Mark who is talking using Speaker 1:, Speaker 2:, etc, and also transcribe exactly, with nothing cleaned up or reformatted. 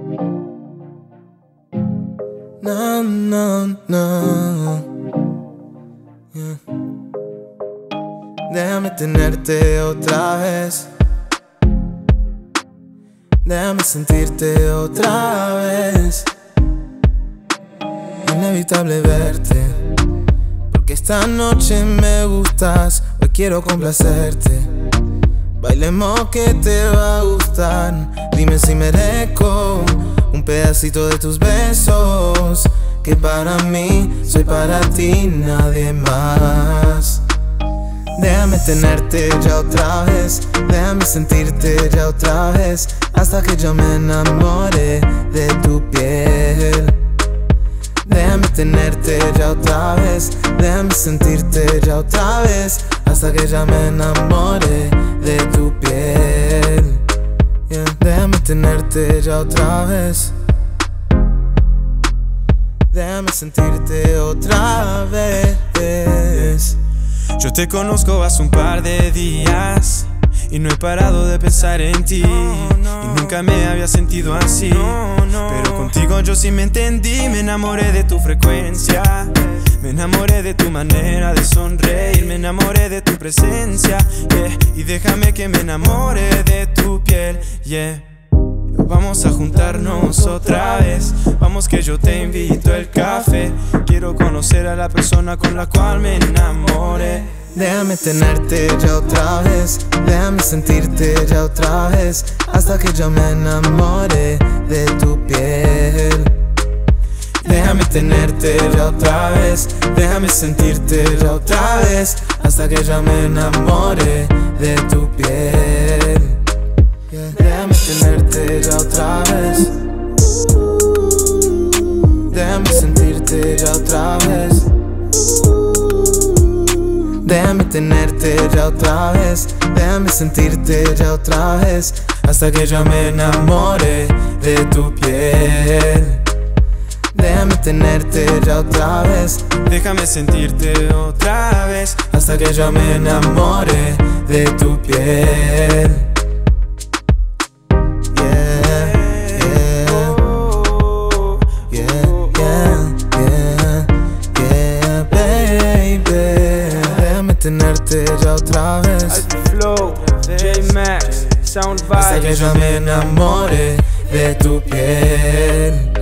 Speaker 1: No, no, no. Yeah. Déjame tenerte otra vez. Déjame sentirte otra vez. Inevitable verte, porque esta noche me gustas. Hoy quiero complacerte. Bailemos que te va a gustar. Dime si merezco un pedacito de tus besos, que para mí soy para ti, nadie más. Déjame tenerte ya otra vez. Déjame sentirte ya otra vez, hasta que yo me enamore de tu piel. Déjame tenerte ya otra vez. Déjame sentirte ya otra vez, hasta que ya me enamore de tu piel. Yeah. Déjame tenerte ya otra vez. Déjame sentirte otra vez.
Speaker 2: Yo te conozco hace un par de días y no he parado de pensar en ti.
Speaker 1: No, no.
Speaker 2: Y nunca me había sentido así.
Speaker 1: No, no.
Speaker 2: Pero contigo yo sí me entendí. Me enamoré de tu frecuencia, me enamoré de tu manera de sonreír, me enamoré de tu presencia, yeah. Y déjame que me enamore de tu piel, yeah. Vamos a juntarnos otra vez. Vamos que yo te invito al café. Quiero conocer a la persona con la cual me enamoré.
Speaker 1: Déjame tenerte ya otra vez. Déjame sentirte ya otra vez, hasta que yo me enamore de tu piel. Déjame tenerte ya otra vez. Déjame sentirte ya otra vez, hasta que yo me enamore de tu piel. Yeah. Déjame tenerte ya otra vez. Déjame sentirte ya otra vez. Déjame tenerte ya otra vez. Déjame sentirte ya otra vez, hasta que yo me enamore de tu piel. Déjame tenerte ya otra vez.
Speaker 2: Déjame sentirte otra vez,
Speaker 1: hasta que yo me enamore de tu piel. Tenerte ya otra vez.
Speaker 2: Flow, J-Max, Sound Vibes,
Speaker 1: hasta que yo me enamore de tu piel.